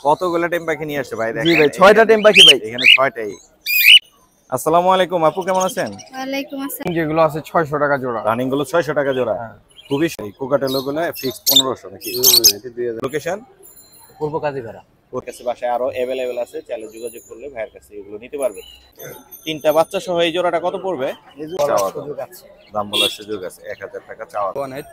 কতগুলো টেম পাখি নিয়ে আসছে ভাই? জি ভাই 6টা টেম পাখি ভাই। এখানে 6টাই। আসসালামু আলাইকুম আপু, কেমন আছেন? ওয়ালাইকুম আসসালাম। যেগুলো আছে 600 টাকা জোড়া। রানিং গুলো 600 টাকা জোড়া। খুবই সেই কোকাটেলো গুলো ফিক্স 1500 নাকি? না এটা 2000। লোকেশন পূর্ব কাজীপাড়া। ওর কাছে বাসায় আরো अवेलेबल আছে, চাইলে যোগাযোগ করলে ভাইয়ের কাছে এগুলো নিতে পারবে। তিনটা বাচ্চা সহ এই জোড়াটা কত পড়বে? দাম বলার সুযোগ আছে। 1000 টাকা চাওয়া।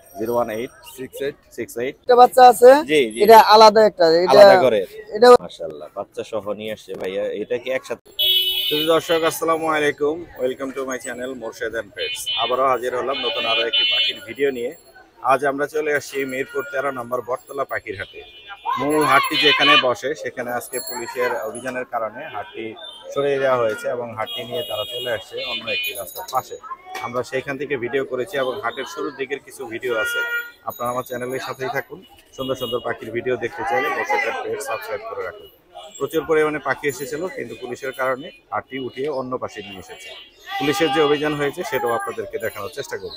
0186868 একটা বাচ্চা আছে। জি জি, এটা আলাদা একটা, এটা আলাদা করে। এটা মাশাআল্লাহ বাচ্চা সহ নিয়ে আসছে ভাইয়া। এটা কি একসাথে? তো দর্শক আসসালামু আলাইকুম, welcome to my channel Morshed and pets. আবারও হাজির হলাম নতুন আরো একটি পাখির ভিডিও নিয়ে। আজ আমরা চলে আসছি মিরপুর 13 নম্বর বটতলা পাখির হাটে। মূল হাটটি যেখানে বসে সেখানে আজকে পুলিশের অভিযানের কারণে হাটটি সরিয়ে দেওয়া হয়েছে এবং হাটটি নিয়ে তারা চলে আসছে অন্য একটি রাস্তার পাশে। আমরা সেইখান থেকে ভিডিও করেছি এবং হাটের শুরুর দিকের কিছু ভিডিও আছে। আপনারা আমার চ্যানেলের সাথেই থাকুন। সুন্দর সুন্দর পাখির ভিডিও দেখতে চাইলে মোরশেদ এন্ড পেটস সাবস্ক্রাইব করে রাখুন। প্রচুর পরিমাণে পাখি এসেছিল, কিন্তু পুলিশের কারণে হাটটি উঠিয়ে অন্য পাশে নিয়ে এসেছে। পুলিশের যে অভিযান হয়েছে সেটাও আপনাদেরকে দেখানোর চেষ্টা করব।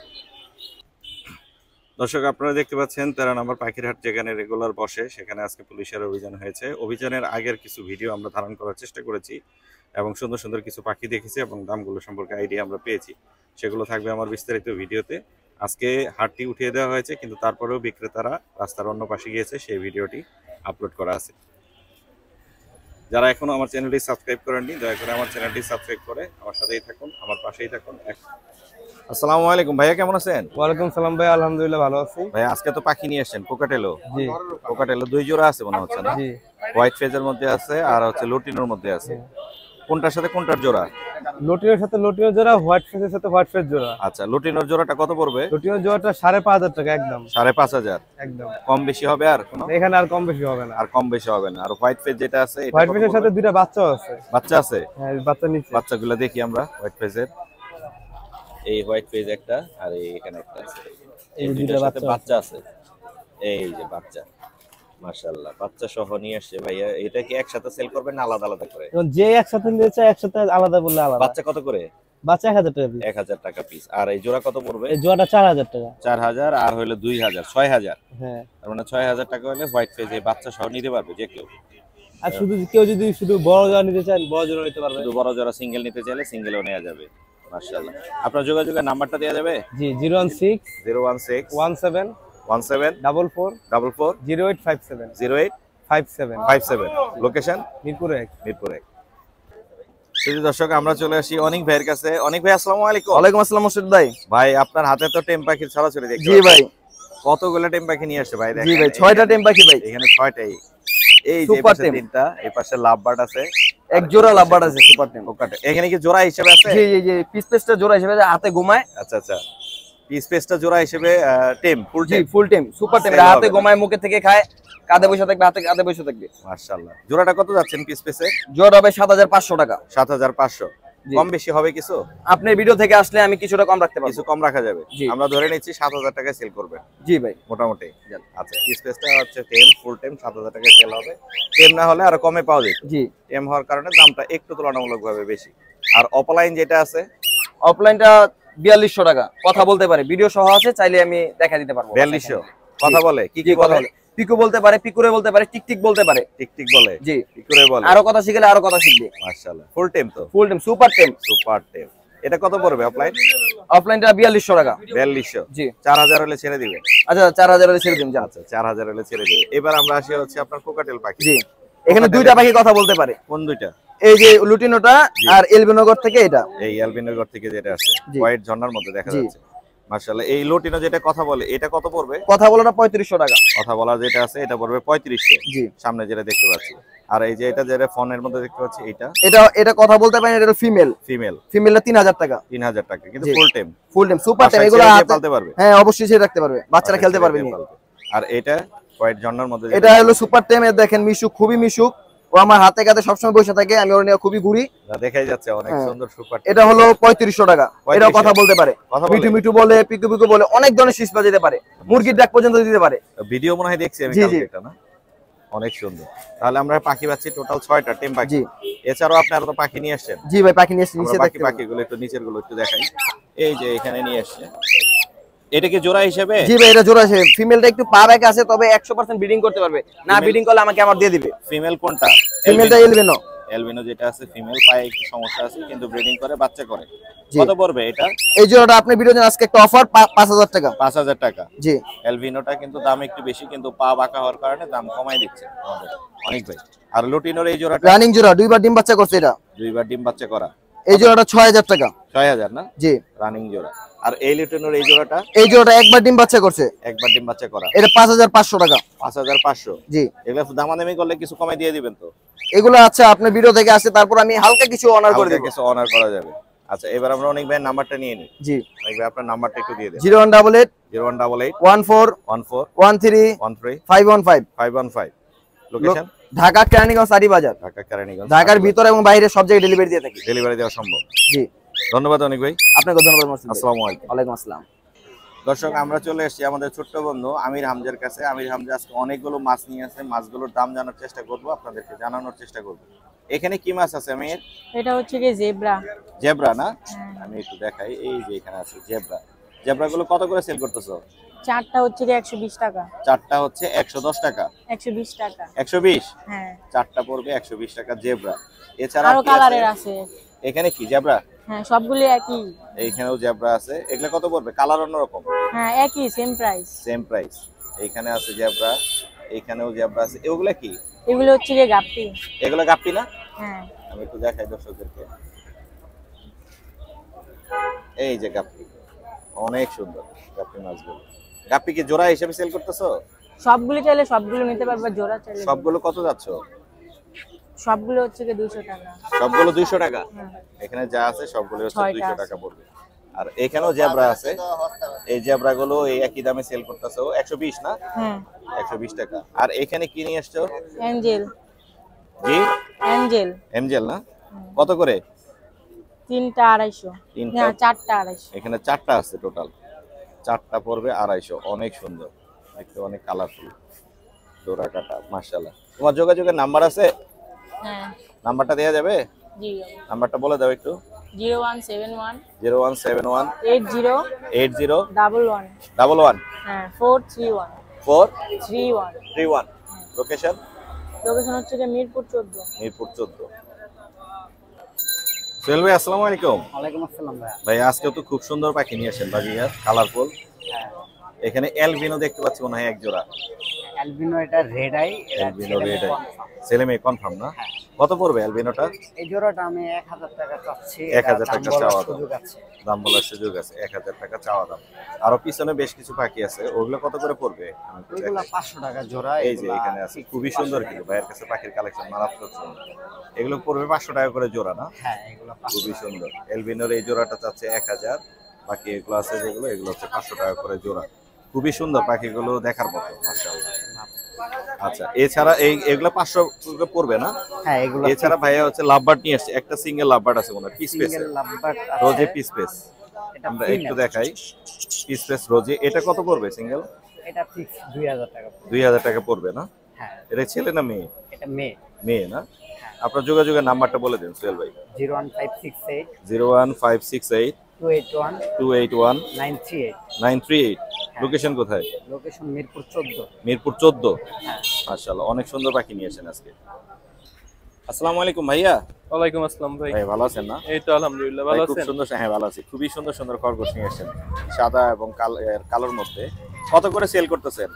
দর্শক আপনারা দেখতে পাচ্ছেন 13 নম্বর পাখির হাট যেখানে রেগুলার বসে, সেখানে আজকে পুলিশের অভিযান হয়েছে। অভিযানের আগের কিছু ভিডিও আমরা ধারণ করার চেষ্টা করেছি এবং সুন্দর সুন্দর কিছু পাখি দেখেছি এবং দামগুলো সম্পর্কে আইডিয়া আমরা পেয়েছি। সেগুলো থাকবে আমার বিস্তারিত ভিডিওতে। আজকে হাটটি উঠিয়ে দেওয়া হয়েছে, কিন্তু তারপরেও বিক্রেতারা রাস্তার অন্য পাশে গিয়েছে, সেই ভিডিওটি আপলোড করা আছে। যারা এখনো আমার চ্যানেলটি সাবস্ক্রাইব করেননি, দয়া করে আমার চ্যানেলটি সাবস্ক্রাইব করে আমার সাথেই থাকুন, আমার পাশেই থাকুন। আসসালামু আলাইকুম ভাইয়া, কেমন আছেন? ওয়ালাইকুম সালাম ভাই, আলহামদুলিল্লাহ ভালো আছি ভাই আজকে তো পাখি নিয়ে এসেছেন কোকাটেলো। জি কোকাটেলো 2 জোড়া আছে মনে হচ্ছে না? জি। হোয়াইট ফেজের মধ্যে আছে আর হচ্ছে লুটিনোর মধ্যে আছে। কোনটার সাথে কোনটার জোড়া? লটিনোর সাথে লটিনো জোড়া, হোয়াইট ফেসের সাথে হোয়াইট ফেস জোড়া। আচ্ছা, লুটিনোর জোড়াটা কত পড়বে? লটিনোর জোড়াটা 5500 টাকা একদম। 5500 একদম কম বেশি হবে? আর কোনো এখানে আর কম বেশি হবে না। আর কম বেশি হবে না। আর হোয়াইট ফেজ যেটা আছে এটা হোয়াইট কত ফেসের সাথে পড়বে? দুইটা বাচ্চাও আছে। বাচ্চা আছে? হ্যাঁ বাচ্চা নিচে। বাচ্চাগুলো দেখি আমরা। হোয়াইট ফেজের এই হোয়াইট ফেজ একটা আর এখানে একটা আছে। এই দুইটার সাথে বাচ্চা আছে। এই যে বাচ্চা, মাশাআল্লাহ বাচ্চা সহ নিয়ে আসছে ভাইয়া। এটা কি একসাথে সেল করবেন না আলাদা আলাদা করে? যে একসাথে নিয়ে চায় একসাথে, আলাদা বললে আলাদা। বাচ্চা কত করে? বাচ্চা 1000 টাকা পিস। 1000 টাকা পিস। আর এই জোড়া কত পড়বে? এই জোড়াটা 4000 টাকা। 4000 আর হলো 2000, 6000। হ্যাঁ, তার মানে 6000 টাকা হলে হোয়াইট ফেজ এই বাচ্চা সহ নিতে পারবে যে কেউ। আর শুধু কেউ যদি শুধু বড় জোড়া নিতে চান বড় জোড়া নিতে পারবে। শুধু বড় জোড়া সিঙ্গেল নিতে চাইলে সিঙ্গেলও নেওয়া যাবে। মাশাআল্লাহ। আপনার যোগাযোগের নাম্বারটা দেওয়া যাবে? জি 016 016 17 44 44 0857 0857। লোকেশন মিরপুর 1। মিরপুর 1। শুধু দর্শক আমরা চলে আসি অনেক ভাইয়ের কাছে। অনেক ভাই আসসালামু আলাইকুম। ওয়ালাইকুম আসসালাম মুর্শিদ ভাই। ভাই আপনার হাতে তো টেম পাখির ছড়াছড়ি দেখছি। জি ভাই। কতগুলো টেম পাখি নিয়ে আসছে ভাই? জি ভাই 6টা টেম পাখি ভাই। এখানে 6টাই। এই যে সুপার পাশে টেম। 3টা, এই পাশে লাভবার্ড আছে। এক জোড়া লাভবার্ড আছে সুপার টেম। ওকাটে এখানে কি জোড়া হিসেবে আছে? জি জি জি, পিস পেসটা জোড়া হিসেবে হাতে ঘুমায়। আচ্ছা আচ্ছা, পিস পেসটা জোড়া হিসেবে টেম, ফুল জি টেম। ফুল টেম সুপার টেম। হাতে ঘুমায়, মুখে থেকে খায়, কাঁধে বসে থাকবে, হাতে কাঁধে বসে থাকবে। মাশাআল্লাহ। জোড়াটা কত যাচ্ছেন পিস পেসে? জোড়া হবে 7500 টাকা। 7500। কম বেশি হবে কিছু? আপনার ভিডিও থেকে আসলে আমি কিছুটা কম রাখতে পারবো। কিছু কম রাখা যাবে। জি। আমরা ধরে নিচ্ছি 7000 টাকায় সেল করবেন। জি ভাই মোটামুটি। আচ্ছা, পিস পেসটা হচ্ছে টেম, ফুল টেম 7000 টাকায় সেল হবে। টেম না হলে আরো কমে পাওয়া যেত। জি। টেম হওয়ার কারণে দামটা একটু তুলনামূলকভাবে বেশি। আর অফলাইন যেটা আছে, অফলাইনটা 4200 টাকা। কথা বলতে পারে, ভিডিও সহ আছে, চাইলে আমি দেখা দিতে পারবো। 4200 কথা বলে? কি কি কথা বলে? বলে, পিকু বলতে পারে, পিকুরে বলতে পারে, টিকটিক বলতে পারে। টিকটিক বলে? জি। পিকুরে বলে? আরো কথা শিখলে আরো কথা শিখবে। মাশাআল্লাহ। ফুল টেম তো? ফুল টেম সুপার টেম। সুপার টেম। এটা কত পড়বে অফলাইন? অফলাইনটা 4200 টাকা। 4200। জি। 4000 হলে ছেড়ে দিবে? আচ্ছা 4000 এর ছেড়ে দিন জান। আচ্ছা 4000 হলে ছেড়ে দিবে। এবার আমরা আসি হচ্ছে আপনার কোকাটেল পাখি। জি। এখানে দুইটা পাখি কথা বলতে পারে। কোন দুইটা? এই যে লুটিনোটা আর এলবিনগর থেকে এটা। এই এলবিনগর থেকে যেটা আছে হোয়াইট ঝর্ণার মধ্যে দেখা যাচ্ছে। মাশাআল্লাহ। এই লুটিনো যেটা কথা বলে এটা কত পড়বে? কথা বলাটা 3500 টাকা। কথা বলা যেটা আছে এটা পড়বে 3500। জি। সামনে যেটা দেখতে পাচ্ছি। আর এই যে এটা যেটা ফোনের মধ্যে দেখতে পাচ্ছি এটা কথা বলতে পারে, এটা ফিমেল। ফিমেলটা 3000 টাকা। 3000 টাকা, কিন্তু ফুল টেম। ফুল টেম সুপার টেম। এগুলো পালতে পারবে? হ্যাঁ অবশ্যই ছেড়ে রাখতে পারবে, বাচ্চারা খেলতে পারবে নি। আর এটা হোয়াইট ঝর্ণার মধ্যে এটা হলো সুপার টেম। এর দেখেন মিশুক, খুবই মিশুক। ও আমার হাতে কাতে সবসময় বসে থাকে, আমি ওর নিয়ে খুবই ঘুরি। দেখাই যাচ্ছে অনেক সুন্দর সুপার। এটা হলো 3500 টাকা। এটাও কথা বলতে পারে, মিঠু মিঠু বলে, পিকু পিকু বলে, অনেক ধরনের শিস বাজাতে পারে, মুরগির ডাক পর্যন্ত দিতে পারে। ভিডিও মনে হয় দেখছি আমি কালকে এটা না? অনেক সুন্দর। তাহলে আমরা পাখি পাচ্ছি টোটাল 6টা টেম পাখি। এছাড়াও আপনি আরো তো পাখি নিয়ে আসছেন? জি ভাই পাখি নিয়ে এসেছি। নিচে বাকি পাখিগুলো একটু নিচের গুলো একটু দেখাই। এই যে এখানে নিয়ে আসছে, এটা কি জোড়া হিসেবে? জি ভাই এটা জোড়া আছে, ফিমেলটা একটু পা ব্যাক আছে, তবে 100% ব্রিডিং করতে পারবে, না ব্রিডিং করলে আমাকে আমার দিয়ে দিবে। ফিমেল কোনটা? ফিমেলটা এলবিনো। এলবিনো যেটা আছে ফিমেল, পায়ে একটু সমস্যা আছে কিন্তু ব্রিডিং করে বাচ্চা করে। কত পড়বে এটা? এই জোড়াটা আপনি ভিডিওতে আজকে একটা অফার 5000 টাকা। 5000 টাকা। জি এলবিনোটা কিন্তু দাম একটু বেশি, কিন্তু পা বাঁকা হওয়ার কারণে দাম কমাই দিচ্ছে আমাদের অনেক ভাই। আর লুটিনোর এই জোড়াটা রানিং জোড়া, দুইবার ডিম বাচ্চা করছে এটা। দুইবার ডিম বাচ্চা করা। এই জোড়াটা 6000 টাকা। 6000 না? জি রানিং জোড়া। আর এই লুটিনোর এই জোড়াটা? এই জোড়াটা একবার ডিম বাচ্চা করছে, একবার ডিম বাচ্চা করা। এটা 5500 টাকা। 5500। জি এগুলা দামাদামি করলে কিছু কমাই দিয়ে দিবেন তো? এগুলো আচ্ছা আপনার ভিডিও থেকে আসছে, তারপর আমি হালকা কিছু অনার করে দেব। কিছু অনার করা যাবে। আচ্ছা এবার আমরা অনেক ভাই নাম্বারটা নিয়ে নিই। জি অনেক ভাই আপনার নাম্বারটা একটু দিয়ে দেন। 0188 0188 14 14 13 13 515। 515। লোকেশন ঢাকা কেরানীগঞ্জ আড়ি বাজার। ঢাকা কেরানীগঞ্জ। ঢাকার ভিতরে এবং বাইরে সব জায়গায় ডেলিভারি দিয়ে থাকি। ডেলিভারি দেওয়া সম্ভব? জি ধন্যবাদ অনেক ভাই। আপনাকে ধন্যবাদ মাসুদ ভাই। আসসালামু আলাইকুম। ওয়ালাইকুম আসসালাম। দর্শক আমরা চলে এসেছি আমাদের ছোট্ট বন্ধু আমির হামজার কাছে। আমির হামজা আজকে অনেকগুলো মাছ নিয়ে আসে, মাছগুলোর দাম জানার চেষ্টা করব, আপনাদেরকে জানানোর চেষ্টা করব। এখানে কি মাছ আছে আমির? এটা হচ্ছে কি জেব্রা। জেব্রা না? আমি একটু দেখাই, এই যে এখানে আছে জেব্রা। জেব্রাগুলো কত করে সেল করতেছো? চারটা হচ্ছে কি 120 টাকা। চারটা হচ্ছে 110 টাকা। 120 টাকা। 120? হ্যাঁ। চারটা পড়বে 120 টাকা জেব্রা। এছাড়া আরো কি কালারের আছে। এখানে কি জেব্রা? হ্যাঁ সবগুলো একই। এইখানেও জেব্রা আছে। এগুলা কত পড়বে? কালার অন্যরকম? হ্যাঁ একই সেম প্রাইস। Same price. এইখানে আছে জেব্রা, এইখানেও জেব্রা আছে। এগুলা কি? এগুলো হচ্ছে কি গাপ্পি। এগুলা গাপ্পি না? হ্যাঁ। আমি একটু দেখাই দর্শকদেরকে। এই যে গাপ্পি, অনেক সুন্দর গাপ্পি মাছগুলো। গাপ্পি কি জোড়া হিসেবে সেল করতেছো? সবগুলো চাইলে সবগুলো নিতে পারবে, জোড়া চাইলে সবগুলো কত যাচ্ছে? সবগুলো হচ্ছে কি 200 টাকা। সবগুলো 200 টাকা। হ্যাঁ। এখানে যা আছে সবগুলো হচ্ছে 6টা 200 আছে। টাকা পড়বে। আর এখানেও জেব্রা আছে। এই জেব্রাগুলো এই একই দামে সেল করতেছো 120 না? হ্যাঁ 120 টাকা। আর এখানে কি নিয়ে আসছো? অ্যাঞ্জেল। জি অ্যাঞ্জেল। এমজেল না? কত করে? তিনটা 250। তিনটা? না চারটা 250। এখানে চারটা আছে টোটাল। চারটা পড়বে 250। অনেক সুন্দর দেখতে, অনেক কালারফুল জোড়া কাটা মাশাআল্লাহ। তোমার যোগাযোগের নাম্বার আছে? হ্যাঁ নাম্বারটা দেওয়া যাবে? জি। নাম্বারটা বলে দাও একটু। 0171 0171 80 80 11 11 হ্যাঁ 431 431 31। লোকেশন? লোকেশন হচ্ছে কি মিরপুর 14। মিরপুর 14। সোহেল ভাই আসসালামু আলাইকুম। ওয়ালাইকুম আসসালাম ভাই। ভাই আজকে তো খুব সুন্দর পাখি নিয়ে আসেন বাজিয়ার, কালারফুল। হ্যাঁ এখানে এলবিনো দেখতে পাচ্ছি মনে হয় এক জোড়া। অ্যালবিনো এটা red eye, albino red eye. ছেলে মেয়ে কনফার্ম না? কত পড়বে এলবিনোটা? এই জোড়াটা আমি 1000 টাকা চাচ্ছি। 1000 টাকা চাওয়া দাম। সুযোগ আছে। দাম বলার সুযোগ আছে, 1000 টাকা চাওয়া দাম। আরো পিছনে বেশ কিছু পাখি আছে, ওগুলো কত করে পড়বে? আমি একটু এগুলা দেখাই। 500 টাকা জোড়া। এই যে এখানে আছে, খুবই সুন্দর কিন্তু ভাইয়ের কাছে পাখির কালেকশন মারাত্মক সুন্দর। এগুলো পড়বে 500 টাকা করে জোড়া না? হ্যাঁ এগুলা 500। খুবই সুন্দর। এলবিনোর এই জোড়াটা চাচ্ছে 1000, বাকি এগুলো আছে যেগুলো এগুলো হচ্ছে 500 টাকা করে জোড়া। খুবই সুন্দর পাখিগুলো, দেখার মতো মাশাআল্লাহ। আচ্ছা এছাড়া এগুলো 500 করে পড়বে না? হ্যাঁ এগুলা এছাড়া ভাইয়া হচ্ছে লাভবার্ড নিয়ে আসছে, একটা সিঙ্গেল লাভবার্ড আছে মনে হয় পিস পেস, সিঙ্গেল লাভবার্ড রোজে আছে। পিস পেস। এটা আমরা female। একটু দেখাই পিস পেস রোজে। এটা কত পড়বে সিঙ্গেল? এটা ফিক্স 2000 টাকা। 2000 টাকা পড়বে না? হ্যাঁ এটা ছেলে না মেয়ে? এটা মেয়ে। মেয়ে না? আপনার যোগাযোগের নাম্বারটা বলে দিন সোহেল ভাই। 01568 01568 281 281 938। 938। লোকেশন কোথায়? লোকেশন মিরপুর 14। মিরপুর 14। হ্যাঁ মাশাআল্লাহ অনেক সুন্দর পাখি নিয়েছেন আজকে। আসসালামু আলাইকুম ভাইয়া। ওয়ালাইকুম আসসালাম ভাই। ভাই ভালো আছেন না? এই তো আলহামদুলিল্লাহ ভাই ভালো খুব আছেন? সুন্দর, হ্যাঁ ভালো আছি। খুবই সুন্দর সুন্দর খরগোশ নিয়ে এসেছেন, সাদা এবং কালোর মধ্যে। কত করে সেল করতেছেন?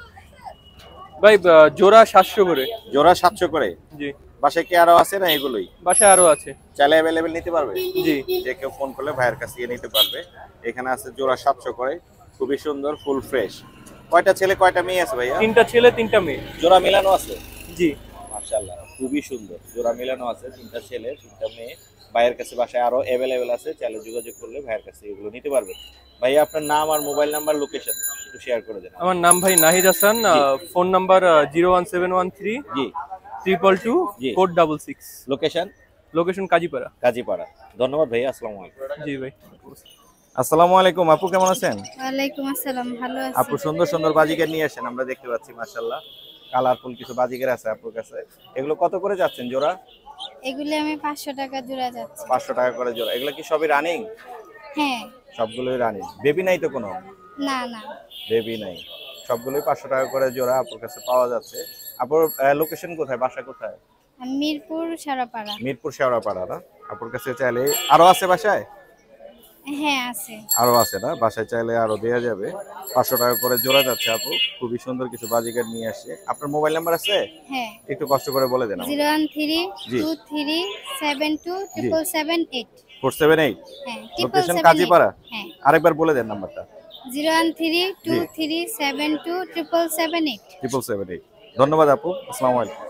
ভাই জোড়া 700 করে। জোড়া 700 করে। জি বাসায় কি আরো আছে না এগুলোই? বাসায় আরো আছে। চাইলে অ্যাভেলেবেল নিতে পারবে? জি যে কেউ ফোন করলে ভাইয়ের কাছে গিয়ে নিতে পারবে। এখানে আছে জোড়া 700 করে, খুবই সুন্দর, ফুল ফ্রেশ। কয়টা ছেলে কয়টা মেয়ে আছে ভাইয়া? 3টা ছেলে 3টা মেয়ে। জোড়া মিলানো আছে? জি মাশাআল্লাহ খুবই সুন্দর, জোড়া মিলানো আছে, 3টা ছেলে 3টা মেয়ে। ভাইয়ের কাছে বাসায় আরো অ্যাভেলেবেল আছে, চাইলে যোগাযোগ করলে ভাইয়ের কাছে এগুলো নিতে পারবে। ভাইয়া আপনার নাম আর মোবাইল নাম্বার লোকেশন একটু শেয়ার করে দেন। আমার নাম ভাই নাহিদ হাসান, ফোন নাম্বার 01713 জি 222 জি। 466। লোকেশন? লোকেশন কাজীপাড়া। কাজীপাড়া। ধন্যবাদ ভাইয়া, আসসালামু আলাইকুম। জি ভাই। আসসালামু আলাইকুম আপু, কেমন আছেন? ওয়ালাইকুম আসসালাম, ভালো আছি। আপু সুন্দর সুন্দর বাজিকার নিয়ে আসেন, আমরা দেখতে পাচ্ছি মাশাআল্লাহ কালারফুল কিছু বাজিকার আছে আপুর কাছে। এগুলো কত করে যাচ্ছেন জোড়া? এগুলি আমি 500 টাকা জোড়া যাচ্ছে। 500 টাকা করে জোড়া। এগুলো কি সবই রানিং? হ্যাঁ সবগুলোই রানিং, বেবি নাই তো কোনো? না না বেবি নাই, সবগুলোই 500 টাকা করে জোড়া আপুর কাছে পাওয়া যাচ্ছে। আপুর লোকেশন কোথায়, বাসা কোথায়? মিরপুর সারাপাড়া। মিরপুর শেওড়াপাড়া না? আপুর কাছে চাইলে আরো আছে বাসায়? হ্যাঁ আছে। আরো আছে না? বাসায় চাইলে আরো দেওয়া যাবে। 500 টাকা করে জোড়া যাচ্ছে আপু। খুবই সুন্দর কিছু বাজিকার নিয়ে আসছে। আপনার মোবাইল নাম্বার আছে? হ্যাঁ একটু কষ্ট করে বলে দেন আমাকে। 01323727778। 478 হ্যাঁ লোকেশন কাজীপাড়া। হ্যাঁ আরেকবার বলে দেন নাম্বারটা। 01323727778। 778। ধন্যবাদ আপু, আসসালামু আলাইকুম।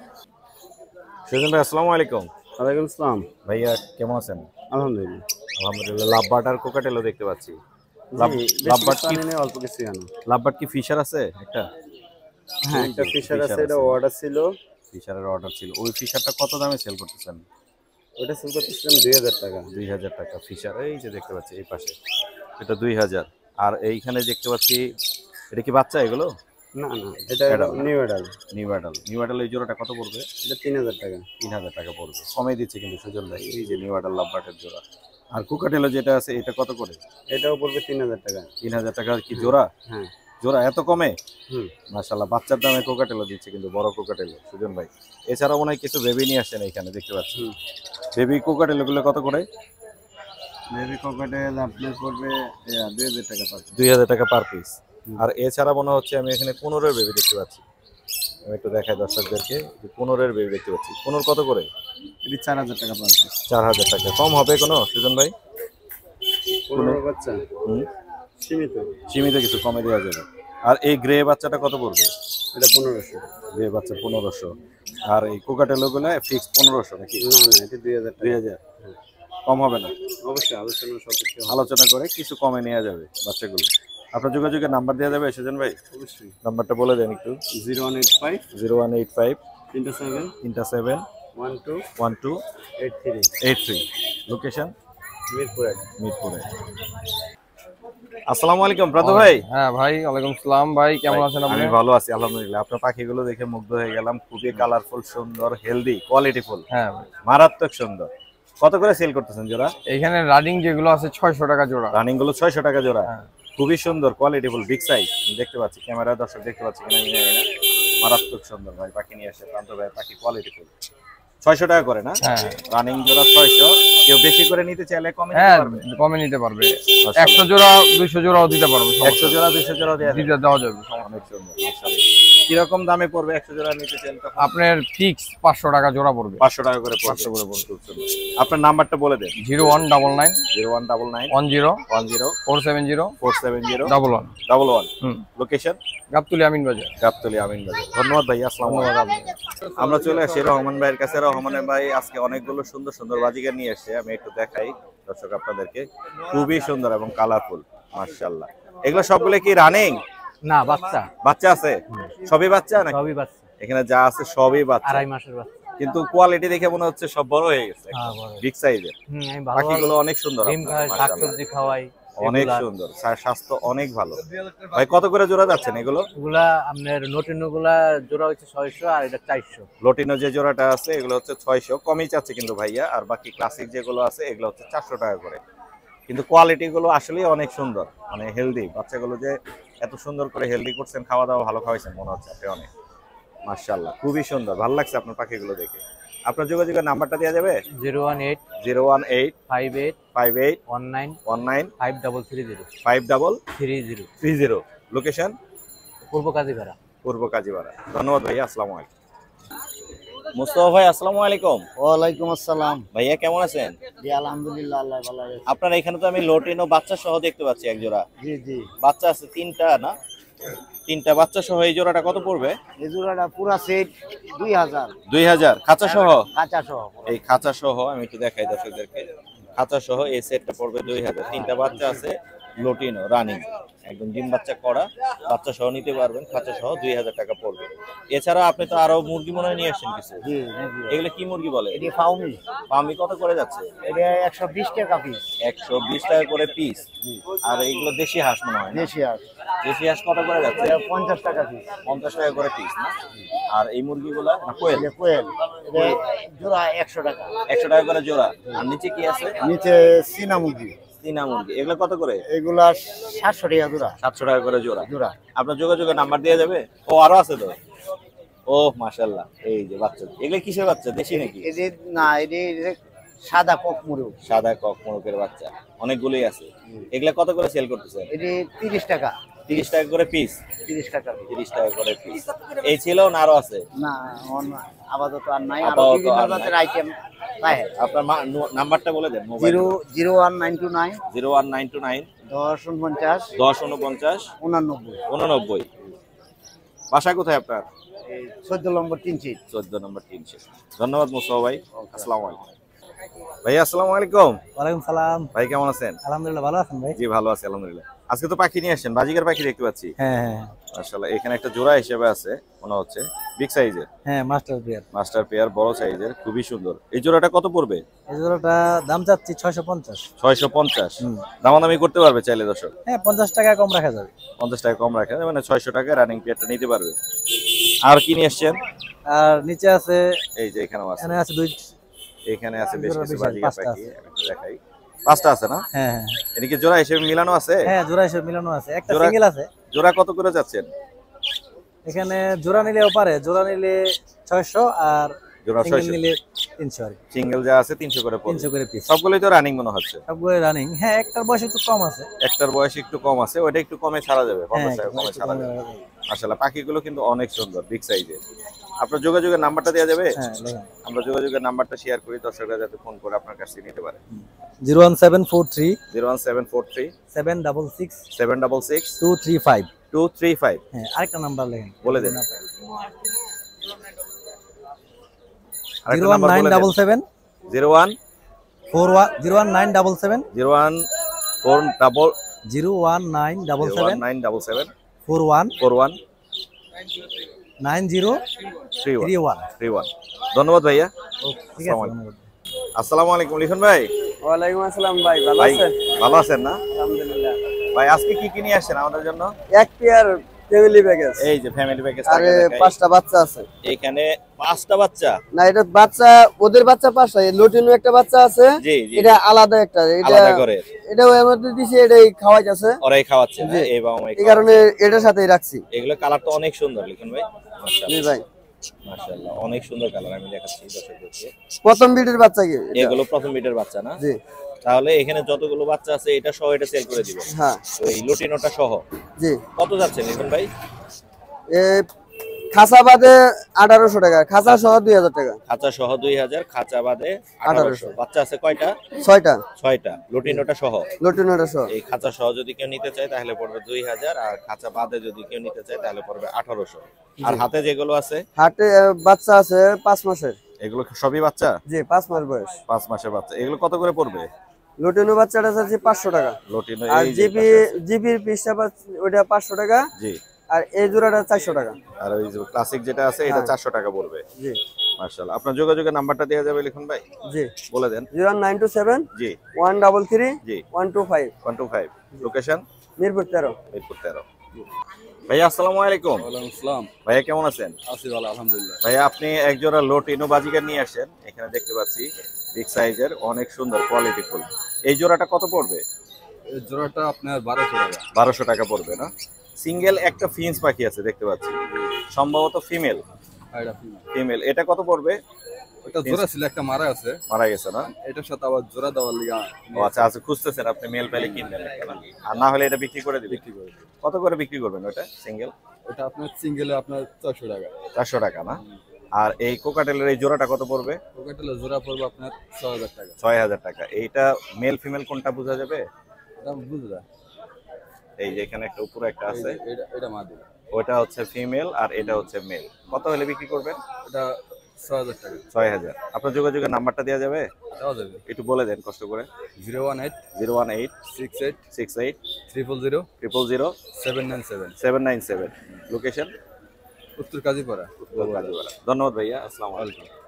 সুজন ভাই আসসালামু আলাইকুম। ওয়ালাইকুম আসসালাম। ভাইয়া কেমন আছেন? আলহামদুলিল্লাহ। আলহামদুলিল্লাহ। লাভবার্ড আর কোকাটেলও দেখতে পাচ্ছি। লাভবার্ড কি অল্প কিছু জানো? লাভবার্ড কি ফিশার আছে একটা? হ্যাঁ একটা ফিশার আছে, এটা অর্ডার ছিল। ফিশারের অর্ডার ছিল। ওই ফিশারটা কত দামে সেল করতেছেন? ওটা সেল করতেছিলাম 2000 টাকা। 2000 টাকা ফিশার। এই যে দেখতে পাচ্ছি এই পাশে, এটা 2000। আর এইখানে দেখতে পাচ্ছি, এটা কি বাচ্চা এগুলো? না না, এটা new adult. New adult. New adult এই জোড়াটা কত পড়বে? এটা 3000 টাকা। 3000 টাকা পড়বে। কমে দিচ্ছে কিন্তু সুজন ভাই। এই যে নিউ অ্যাডাল লাভবার্ডের জোড়া। আর কোকাটেলো যেটা আছে এটা কত করে? এটাও পড়বে 3000 টাকা। 3000 টাকা কি জোড়া? হ্যাঁ জোড়া এত কমে? হুম। মাশাআল্লাহ, বাচ্চার দামে কোকাটেলো দিচ্ছে কিন্তু, বড় কোকাটেলো সুজন ভাই। এছাড়াও মনে হয় কিছু বেবি নিয়ে আসছেন এখানে দেখতে পাচ্ছি। বেবি কোকাটেলো গুলো কত করে? বেবি ককাটেল আপনার পড়বে 2000 টাকা পার। 2000 টাকা পার পিস। আর এছাড়া মনে হচ্ছে আমি এখানে 15 বেবি দেখতে পাচ্ছি। আমি একটু দেখাই দর্শকদেরকে, 15 বেবি দেখতে পাচ্ছি। 15 কত করে? এটা 4000 টাকা পার পিস। 4000 টাকা। কম হবে কোনো সুজন ভাই? 15 বাচ্চা হুম, সীমিত। সীমিত কিছু কমে দেওয়া যাবে। আর এই গ্রে বাচ্চাটা কত পড়বে? এটা 1500। গ্রে বাচ্চা 1500। আর এই কোকাটেলো গুলো ফিক্স 1500 নাকি? না না, এটা 2000 টাকা। 2000। কম হবে না? অবশ্যই আলোচনা সাপেক্ষে হবে। আলোচনা করে কিছু কমে নেওয়া যাবে বাচ্চাগুলো। আপনার যোগাযোগের নাম্বার দেওয়া যাবে সুজন ভাই? অবশ্যই। নাম্বারটা বলে দেন একটু। 0185 0185 37 7 12 12 83 83। লোকেশন মিরপুর এক। মিরপুরে। আসসালামু আলাইকুম ব্রাদু ভাই। হ্যাঁ ভাই, ওয়ালাইকুম সালাম ভাই, কেমন আছেন আপনি? আমি ভালো আছি আলহামদুলিল্লাহ। আপনার পাখিগুলো দেখে মুগ্ধ হয়ে গেলাম। খুবই কালারফুল, সুন্দর, হেলদি, কোয়ালিটিফুল, হ্যাঁ ভাই, মারাত্মক সুন্দর। কত করে সেল করতেছেন জোড়া? এইখানে রানিং যেগুলো আছে 600 টাকা জোড়া। রানিং গুলো 600 টাকা জোড়া। হ্যাঁ। খুবই সুন্দর, কোয়ালিটিফুল, বিগ সাইজ। দেখতে পাচ্ছি ক্যামেরা, দর্শক দেখতে পাচ্ছি কিনা আমি জানি না। মারাত্মক সুন্দর ভাই পাখি নিয়ে আসে প্রান্ত ভাই। পাখি কোয়ালিটিফুল। 600 টাকা করে না? হ্যাঁ রানিং জোড়া 600। কেউ বেশি করে নিতে চাইলে কমে হ্যাঁ, নিতে পারবে? কমে নিতে পারবে। মাশাআল্লাহ। 100 জোড়া 200 জোড়াও দিতে পারবে। 100 জোড়া 200 জোড়া দেওয়া যাবে? দেওয়া যাবে। অনেক সুন্দর মাশাআল্লাহ। কিরকম দামে পড়বে 100 জোড়া নিতে চাইলে তখন? আপনার ফিক্স 500 টাকা জোড়া পড়বে। 500 টাকা করে পড়বে। 500 করে পড়বে। খুব সুন্দর। আপনার নাম্বারটা বলে দেন। 0199 0199 10 10 470 470 11 11। হুম, লোকেশন গাবতলী আমিন বাজার। গাবতলী আমিন বাজার। ধন্যবাদ ভাই, আসসালামু আলাইকুম। আমরা চলে আসি রহমান ভাইয়ের কাছে। রহমান ভাই আজকে অনেকগুলো সুন্দর সুন্দর বাজিকার নিয়ে এসেছে। আমি একটু দেখাই দর্শক আপনাদেরকে। খুবই সুন্দর এবং কালারফুল মাশাআল্লাহ। এগুলো সবগুলো কি রানিং? না, বাচ্চা। বাচ্চা আছে? সবই বাচ্চা নাকি? সবই বাচ্চা। এখানে যা আছে সবই বাচ্চা। 2.5 মাসের বাচ্চা। কিন্তু কোয়ালিটি দেখে মনে হচ্ছে সব বড় হয়ে গেছে, হ্যাঁ, বড়। বিগ সাইজের। আমি ভালো পাখিগুলো অনেক সুন্দর, ডিম খাওয়াই, মাশাআল্লাহ। শাকসবজি খাওয়াই। অনেক সুন্দর, স্বাস্থ্য অনেক ভালো। ভাই কত করে জোড়া যাচ্ছেন এগুলো? এগুলা আপনার নটিনো গুলা জোড়া হচ্ছে 600 আর এটা 400। লটিনো যে জোড়াটা আছে এগুলো হচ্ছে 600, কমই চাচ্ছে কিন্তু ভাইয়া। আর বাকি ক্লাসিক যেগুলো আছে এগুলো হচ্ছে 400 টাকা করে। কিন্তু কোয়ালিটি গুলো আসলেই অনেক সুন্দর, মানে হেলদি। বাচ্চাগুলো যে এত সুন্দর করে হেলদি করছেন, খাওয়া দাওয়া ভালো খাওয়াইছেন মনে হচ্ছে আপনি অনেক। মাশাআল্লাহ, খুবই সুন্দর, ভালো লাগছে আপনার পাখিগুলো দেখে। আপনার যোগাযোগের নাম্বারটা দেওয়া যাবে? 018 018 58 58 19 19 5330 5330। 30। লোকেশন পূর্ব কাজীপাড়া। পূর্ব কাজীপাড়া। ধন্যবাদ ভাইয়া, আসসালামু আলাইকুম। মুস্তফা ভাই আসসালামু আলাইকুম। ওয়ালাইকুম আসসালাম। ভাইয়া কেমন আছেন? জি আলহামদুলিল্লাহ, আল্লাহ ভালো রাখে। আপনার এখানে তো আমি লটিনো বাচ্চা সহ দেখতে পাচ্ছি এক জোড়া। জি জি, বাচ্চা আছে 3টা না? 3টা বাচ্চা সহ এই জোড়াটা কত পড়বে? এই জোড়াটা পুরা সেট 2000। 2000 খাঁচা সহ? কাঁচা সহ। এই খাঁচা সহ আমি একটু দেখাই দর্শকদেরকে। খাঁচা সহ এই সেটটা পড়বে 2000। 3টা বাচ্চা আছে লটিনো রানিং, একদম ডিম বাচ্চা করা। বাচ্চা সহ নিতে পারবেন, খাঁচা সহ 2000 টাকা পড়বে। এছাড়া আপনি তো আরো মুরগি মনে হয় নিয়ে আসছেন কিছু। জি জি, এগুলো কি মুরগি বলে? এটি ফাউমি। পামি কত করে যাচ্ছে? এটা 120 টাকা পিস। 120 টাকা করে পিস। আর এইগুলো দেশি হাঁস মনে হয় না? দেশি হাঁস। দেশি হাঁস কত করে যাচ্ছে? এটা 50 টাকা পিস। 50 টাকা করে পিস না? আর এই মুরগিগুলো না কোয়েল? এটা কোয়েল, এটা জোড়া 100 টাকা। 100 টাকা করে জোড়া। আর নিচে কি আছে? নিচে চীনা মুরগি। চীনা মুরগি এগুলো কত করে? এগুলা 700 টাকা জোড়া। 700 টাকা করে জোড়া। জোড়া। আপনার যোগাযোগের নাম্বার দেওয়া যাবে? ও আরো আছে তো। ও মাশাআল্লাহ, এই যে বাচ্চা, এগুলো কিসের বাচ্চা, দেশি নাকি? এদের না, এদের সাদা কক মুরগ। সাদা কক মোরগের বাচ্চা অনেকগুলোই আছে। এগুলা কত করে সেল করতেছেন? এদের 30 টাকা। 30 টাকা করে পিস। 30 টাকা। 30 টাকা করে পিস। এই ছিল না আরো আছে? না, আপাতত আর নাই। আরো আপাতত বিভিন্ন আর নাই। জাতের আইটেম পায়। আপনার নাম্বারটা বলে দেন। মোবাইল 01929 01929 1049 1049 89। 89। বাসা কোথায় আপনার? 14 নম্বর 3 সিট। 14 নম্বর 3 সিট। ধন্যবাদ মুস্তফা ভাই। আসসালামু আলাইকুম। ভাই আসসালামু আলাইকুম। ওয়ালাইকুম সালাম। ভাই কেমন আছেন? আলহামদুলিল্লাহ, ভালো আছেন ভাই? জি ভালো আছি আলহামদুলিল্লাহ। আজকে তো পাখি নিয়ে আসেন, বাজিকার পাখি দেখতে পাচ্ছি। হ্যাঁ, মাশাআল্লাহ, এখানে একটা জোড়া হিসেবে আছে মনে হচ্ছে, বিগ সাইজের হ্যাঁ, মাস্টার পেয়ার। মাস্টার পেয়ার, বড় সাইজের, খুবই সুন্দর। এই জোড়াটা কত পড়বে? এই জোড়াটা দাম চাচ্ছি 650। 650। দামাদামি করতে পারবে চাইলে দর্শক? হ্যাঁ, 50 টাকা কম রাখা যাবে। 50 টাকা কম রাখা যায়, মানে 600 টাকা রানিং পেয়ারটা নিতে পারবে। আর কি নিয়ে আসছেন? আর নিচে আছে, এই যে এখানেও আছে, এখানে আছে দুই, এখানে আছে বেশ জোড়া কিছু বিশাল, বাজিকার পাঁচটা পাখি। একটু দেখাই, 5টা আছে না? হ্যাঁ, এদিকে জোড়া হিসেবে মিলানো আছে? হ্যাঁ, জোড়া হিসেবে মিলানো আছে, একটা জোড়া- সিঙ্গেল আছে। জোড়া কত করে যাচ্ছেন? এখানে জোড়া নিলেও পারে, জোড়া নিলে 600 আর জোড়া সিঙ্গেল 600, নিলে 300 আর কি। সিঙ্গেল যা আছে 300 করে পড়বে। 300 করে পিস। সবগুলোই তো রানিং মনে হচ্ছে। সবগুলো রানিং। হ্যাঁ, একটার বয়স একটু কম আছে। একটার বয়স একটু কম আছে, ওইটা একটু কমে ছাড়া যাবে, 50 হ্যাঁ, টাকা কমে একটু ছাড়া কমে যাবে। রাখা যাবে। আসলে পাখিগুলো কিন্তু অনেক সুন্দর, বিগ সাইজের। আপনার যোগাযোগের নাম্বারটা দেওয়া যাবে? হ্যাঁ, লেখা। আমরা যোগাযোগের নাম্বারটা শেয়ার করি, দর্শকরা যাতে ফোন করে আপনার কাছ থেকে নিতে পারে। 01743 01743 766 766 235। 235। হ্যাঁ, আরেকটা নাম্বার লেখেন, বলে দেন। আরেকটা নাম্বার বলে দেন। 01977 01 01977 01977 41 41 9031। 31। ধন্যবাদ ভাইয়া। ঠিক আছে, আসসালামু আলাইকুম। আসসালামু আলাইকুম লিখন ভাই। ওয়ালাইকুম আসসালাম ভাই, ভালো ভাই আছেন? ভালো আছেন না? আলহামদুলিল্লাহ। ভাই আজকে কি কি নিয়ে আসছেন আমাদের জন্য? এক পেয়ার ফ্যামিলি প্যাকেজ। এই যে ফ্যামিলি প্যাকেজ। আরে 5টা বাচ্চা আছে। এখানে 5টা বাচ্চা। না, এটা বাচ্চা, ওদের বাচ্চা 5টা। লটিনো একটা বাচ্চা আছে। জি জি। এটা আলাদা একটা। এটা আলাদা করে এটা ওই মধ্যে দিছি, এটাই খাওয়াইতেছে। ওরাই খাওয়াচ্ছে না? জি। এই বাবা মাই এই কারণে এটার সাথেই রাখছি। এগুলো কালার তো অনেক সুন্দর লিখন ভাই। জি মাশাআল্লাহ ভাই, মাশাআল্লাহ, অনেক সুন্দর কালার। আমি দেখাচ্ছি দর্শকদেরকে। প্রথম বিটের বাচ্চা কি এটা? এগুলো প্রথম বিটের বাচ্চা না? জি তাহলে এখানে যতগুলো বাচ্চা আছে এটা সহ এটা সেল করে দিবেন? হ্যাঁ, ওই লুটিনোটা সহ। জি। কত যাচ্ছেন লিখন ভাই? খাঁচা বাদে 1800 টাকা, খাঁচা সহ 2000 টাকা। খাঁচা সহ 2000, খাঁচা বাদে 1800। 1800। বাচ্চা আছে কয়টা? 6টা 6টা। লুটিনোটা সহ। লটিনোটা সহ। এই খাঁচা সহ যদি কেউ নিতে চায় তাহলে পড়বে 2000, আর খাঁচা বাদে যদি কেউ নিতে চায় তাহলে পড়বে 1800। আর হাতে যেগুলো আছে হাটে বাচ্চা আছে 5 মাসের। এগুলো সবই বাচ্চা? জি, 5 মাস বয়স। 5 মাসের বাচ্চা। এগুলো কত করে পড়বে? লটিনো বাচ্চাটা আছে 500 টাকা। লটিনো আর এই যে জিপির পিসটা ওটা 500 টাকা। জি। আর এই জোড়াটা 400 টাকা। আর ওই যে ক্লাসিক যেটা আছে এটা 400 টাকা পড়বে। জি মাশাআল্লাহ। আপনার যোগাযোগের নাম্বারটা দেওয়া যাবে লিখন ভাই? জি, বলে দেন। 0927 জি 133 জি 125। 125। লোকেশন মিরপুর 13। মিরপুর 13। ভাইয়া আসসালামু আলাইকুম। ওয়ালাইকুম আসসালাম। ভাইয়া কেমন আছেন? আছি ভালো, আলহামদুলিল্লাহ। ভাইয়া আপনি এক জোড়া লটিনো বাজিকার নিয়ে আসেন, এখানে দেখতে পাচ্ছি বিগ সাইজের, অনেক সুন্দর কোয়ালিটি ফুল। এই জোড়াটা কত পড়বে? এই জোড়াটা আপনার 1200 টাকা। 1200 টাকা পড়বে না? সিঙ্গেল একটা ফিন্স পাখি আছে দেখতে পাচ্ছি, সম্ভবত ফিমেল। এটা female। ফিমেল, এটা কত পড়বে? ওটা জোড়া ছিল, একটা মারা আছে। মারা গেছে না? এটার সাথে আবার জোড়া দেওয়ার লিগা ও আচ্ছা আচ্ছা, খুঁজতেছেন আপনি, মেল পেলে কিনবেন একটা না? আর না হলে এটা বিক্রি করে দিবেন? বিক্রি করে দিই। কত করে বিক্রি করবেন ওটা সিঙ্গেল? ওটা আপনার সিঙ্গেলে আপনার 400 টাকা। 400 টাকা না? আর এই কোকাটেলের এই জোড়াটা কত পড়বে? কোকাটেলের জোড়া পড়বে আপনার 6000 টাকা। 6000 টাকা। এইটা মেল ফিমেল কোনটা বোঝা যাবে? এটা বুঝলা? এই যে এখানে একটা উপরে একটা আছে, এটা মাদি। ওটা হচ্ছে ফিমেল আর এটা হচ্ছে মেল। কত হলে বিক্রি করবেন? এটা 6000 টাকা। 6000। আপনার যোগাযোগের নাম্বারটা দেওয়া যাবে? দেওয়া যাবে। একটু বলে দেন কষ্ট করে। 018 018 68 68 000 000 797। 797। লোকেশন উত্তর কাজীপাড়া। ধন্যবাদ ভাইয়া, আসসালামু আলাইকুম।